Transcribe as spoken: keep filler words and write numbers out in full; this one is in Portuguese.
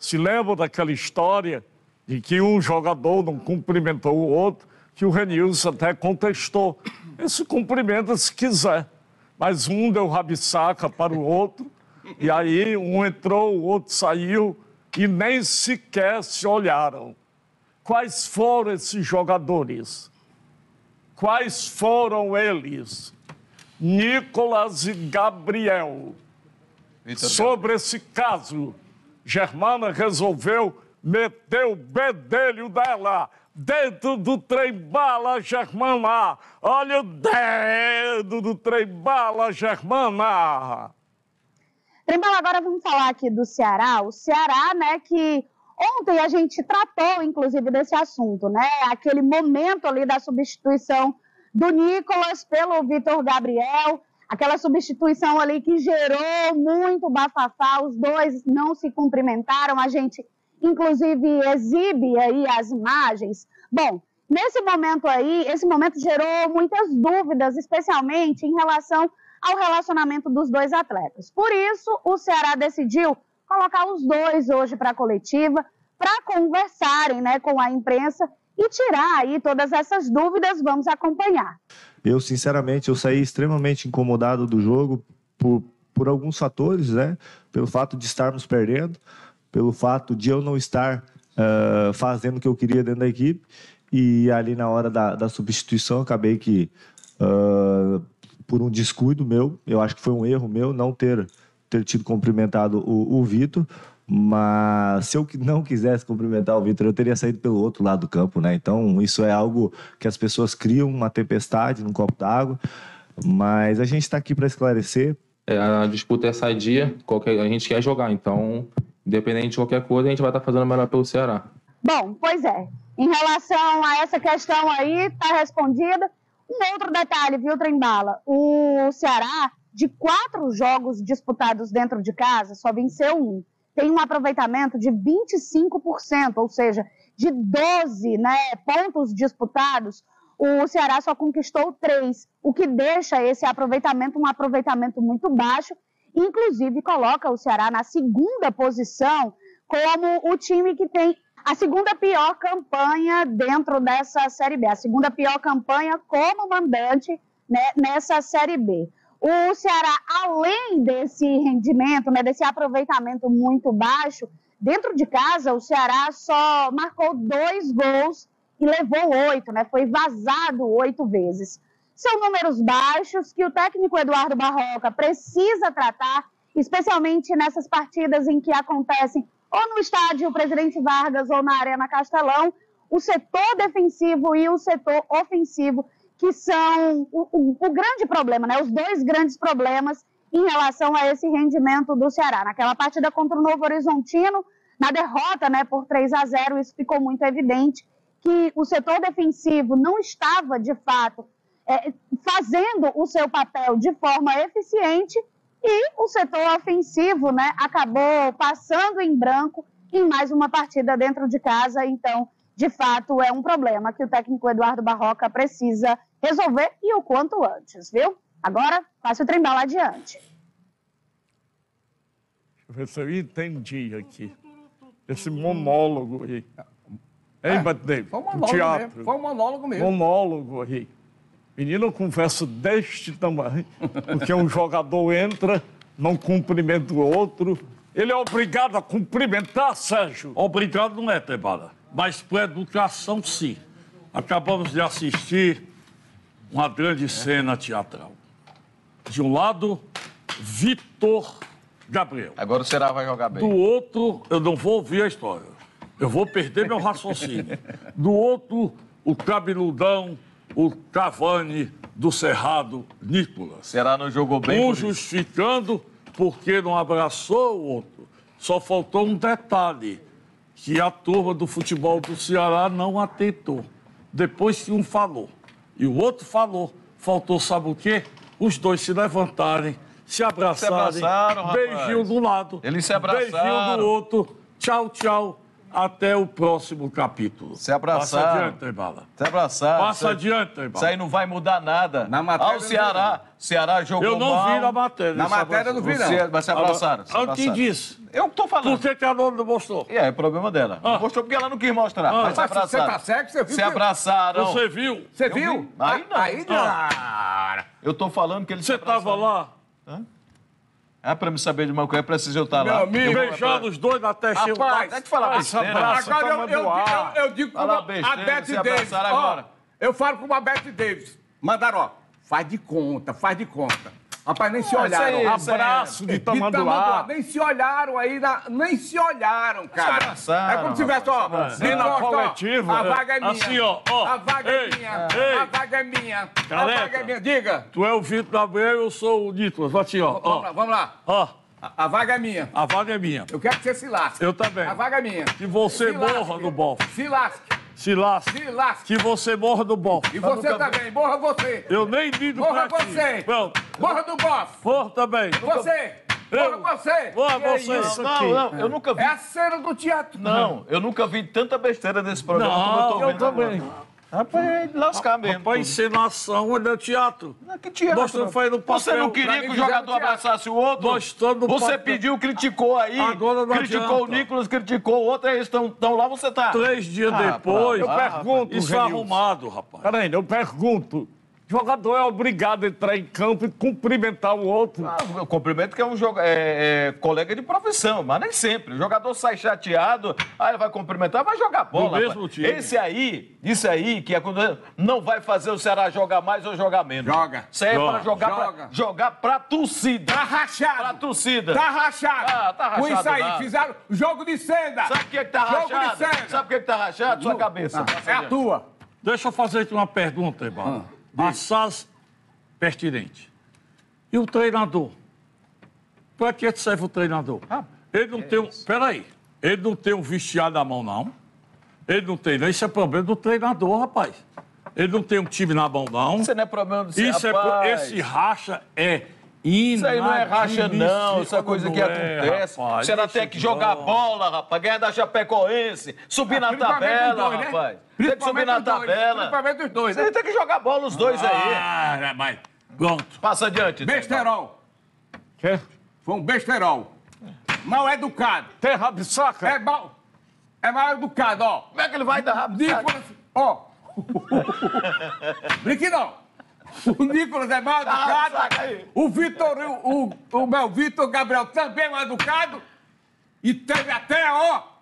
Se lembra daquela história de que um jogador não cumprimentou o outro, que o Renilson até contestou. Esse cumprimenta se quiser. Mas um deu rabisaca para o outro, e aí um entrou, o outro saiu, e nem sequer se olharam. Quais foram esses jogadores? Quais foram eles? Nicolas e Gabriel. Eita, sobre esse caso, Germana resolveu meter o bedelho dela dentro do trem-bala, Germana. Olha o dedo do trem-bala, Germana. Trem-bala, agora vamos falar aqui do Ceará. O Ceará, né, que ontem a gente tratou, inclusive, desse assunto, né? Aquele momento ali da substituição do Nicolas pelo Vitor Gabriel, aquela substituição ali que gerou muito bafafá, os dois não se cumprimentaram, a gente, inclusive, exibe aí as imagens. Bom, nesse momento aí, esse momento gerou muitas dúvidas, especialmente em relação ao relacionamento dos dois atletas. Por isso, o Ceará decidiu colocar os dois hoje para a coletiva, para conversarem, né, com a imprensa e tirar aí todas essas dúvidas. Vamos acompanhar. Eu, sinceramente, eu saí extremamente incomodado do jogo por, por alguns fatores, né? Pelo fato de estarmos perdendo, pelo fato de eu não estar uh, fazendo o que eu queria dentro da equipe, e ali na hora da, da substituição acabei que, uh, por um descuido meu, eu acho que foi um erro meu não ter, ter tido cumprimentado o, o Vitor, mas se eu não quisesse cumprimentar o Vitor, eu teria saído pelo outro lado do campo, né? Então, isso é algo que as pessoas criam, uma tempestade num copo d'água, mas a gente está aqui para esclarecer. É, a disputa é sadia, qualquer, a gente quer jogar, então, independente de qualquer coisa, a gente vai estar fazendo o melhor pelo Ceará. Bom, pois é, em relação a essa questão aí, está respondida. Um outro detalhe, viu, Trem-bala? O Ceará, de quatro jogos disputados dentro de casa, só venceu um. Tem um aproveitamento de vinte e cinco por cento, ou seja, de doze, né, pontos disputados, o Ceará só conquistou três, o que deixa esse aproveitamento um aproveitamento muito baixo, inclusive coloca o Ceará na segunda posição como o time que tem a segunda pior campanha dentro dessa Série B, a segunda pior campanha como mandante, né, nessa Série B. O Ceará, além desse rendimento, né, desse aproveitamento muito baixo, dentro de casa o Ceará só marcou dois gols e levou oito, né, foi vazado oito vezes. São números baixos que o técnico Eduardo Barroca precisa tratar, especialmente nessas partidas em que acontecem ou no estádio Presidente Vargas ou na Arena Castelão, o setor defensivo e o setor ofensivo, que são o, o, o grande problema, né? Os dois grandes problemas em relação a esse rendimento do Ceará. Naquela partida contra o Novo Horizontino, na derrota, né, por três a zero, isso ficou muito evidente, que o setor defensivo não estava, de fato, é, fazendo o seu papel de forma eficiente, e o setor ofensivo, né, acabou passando em branco em mais uma partida dentro de casa. Então, de fato, é um problema que o técnico Eduardo Barroca precisa resolver e o quanto antes, viu? Agora, passe o Trem-bala adiante. Deixa eu ver se eu entendi aqui. Esse monólogo aí. É, hein, Batney? Foi um monólogo teatro. mesmo. Foi um monólogo mesmo. Monólogo aí. Menino, conversa deste tamanho, porque um jogador entra, não cumprimenta o outro. Ele é obrigado a cumprimentar, Sérgio? Obrigado não é, Trem-bala, mas por educação, sim. Acabamos de assistir uma grande cena teatral. De um lado, Vitor Gabriel. Agora o Ceará vai jogar bem. Do outro, eu não vou ouvir a história. Eu vou perder meu raciocínio. Do outro, o cabeludão, o Cavani do Cerrado, Nicolas. Ceará não jogou bem. Um justificando porque não abraçou o outro. Só faltou um detalhe, que a turma do futebol do Ceará não atentou. Depois que um falou e o outro falou, faltou, sabe o quê? Os dois se levantarem, se abraçarem, se abraçaram, beijinho rapaz. do lado, Eles se abraçaram. beijinho do outro, tchau, tchau, até o próximo capítulo. Se abraçar. Passa adiante, Trembala. Se abraçar. Passa se... adiante, Trembala. Isso aí não vai mudar nada. Na matéria Ao Ceará, Ceará jogou Eu não mal. vi na matéria. Na matéria não vi, não. Você, mas se abraçaram. se Antes abraçaram. disso, Eu tô falando. por que, que a nona não mostrou? E é, é problema dela. Ah. Mostrou porque ela não quis mostrar. Ah. Mas se Mas você abraçaram. tá certo, você viu Se que- abraçaram. Você viu? Você Eu viu? vi. Aí não. Aí não. Eu tô falando que eles Você se abraçaram. estava lá? É pra me saber de uma coisa, é preciso eu estar Meu lá. amigo, Beijando os dois na testa. Rapaz, Vai te falar essa besteira. abraça Agora eu, toma eu, do ar. eu, eu digo como Fala a besteira, Beth se Davis. abraçaram Ó, agora. eu falo como a Beth Davis. Mandaram, ó, faz de conta, faz de conta. Rapaz, nem se Ah, olharam. isso aí, isso aí. Abraço de De tamanduá. tamanduá. Nem se olharam aí, na- nem se olharam, cara. abraçaram, é como se tivesse, ó, rapaz, Nem na encosta, ó, coletiva. a vaga é minha. Assim, ó, ó. A vaga é Ei, minha. ei. A vaga é minha. A Careca. vaga é minha. Diga. Tu é o Vitor Gabriel, eu sou o Nicolas. Assim, ó. Vamos lá, Ó, vamos lá. ó. A, a vaga é minha. A vaga é minha. Eu quero que você se lasque. Eu também. A vaga é minha. Que você Se morra lasque. no bofe. Se lasque. Se lasque. Se lasque. Que você morra no bofe. E você também. Morra você. Eu nem ligo Morra pra ti. você. Pronto. Morra do bofe. Morra também. Você. Eu- Morra você. Morra Que você. isso? Isso Não, aqui. não, eu nunca vi. É a cena do teatro. Não, eu nunca vi tanta besteira nesse programa como eu Não, tô eu vendo. também. Rapaz, é de lascar mesmo. Rapaz, encenação é teatro. Não, que teatro. Mostrando foi no papel. Você não queria Pra que mim o jogador fizeram teatro. abraçasse o outro? Mostrando no Você papel. pediu, criticou aí. Agora não criticou o adianta. Nicolas, criticou o outro, aí eles estão lá, você tá. Três dias Ah, depois, pra- eu ah, pergunto, isso é Renilson. arrumado, rapaz. Peraí, eu pergunto. O jogador é obrigado a entrar em campo e cumprimentar o outro. Ah, eu cumprimento que é um joga- é, é, colega de profissão, mas nem sempre. O jogador sai chateado, aí ele vai cumprimentar, vai jogar bola. Do mesmo rapaz. time. Esse aí, isso aí, que é quando não vai fazer o Ceará jogar mais ou jogar menos. Joga. Isso aí é Joga. pra jogar, Joga. Pra, jogar pra torcida. Tá rachado. Pra torcida. Tá rachado. Ah, tá Com rachado isso aí, nada. fizeram jogo de seda. Sabe o que, é que tá Jogo rachado? de seda. Sabe o que, é que tá rachado? Sua cabeça. É a tua. Deixa eu fazer aqui uma pergunta, irmão. Assaz pertinente. E o treinador? Para que serve o treinador? Ele não tem um... Peraí. Ele não tem um vestiário na mão, não. Ele não tem... Isso é problema do treinador, rapaz. Ele não tem um time na mão, não. Isso não é problema do Ceará. Isso é... pro- Esse racha é Isso aí não é racha, não. Isso é coisa que Não acontece. rapaz. O Ceará Deixa tem que de jogar bola. bola, rapaz. Ganhar da Chapecoense. Subir na Principalmente os tabela, dois, né? rapaz. Tem que subir na Principalmente os dois. tabela. Principalmente os dois, né? Você tem que jogar bola os dois aí. Ah, mas... Pronto. Passa adiante. Besterol. Quê? Foi um besterol. Mal educado. Tem rabisaca? É mal... É mal educado, ó. Como é que ele vai dar rápido? Nicolas... Ó. Brinque não. O Nicolas é mal saca educado. aí. O Vitor... O, o, o meu Vitor Gabriel também é mal educado. E teve até, ó...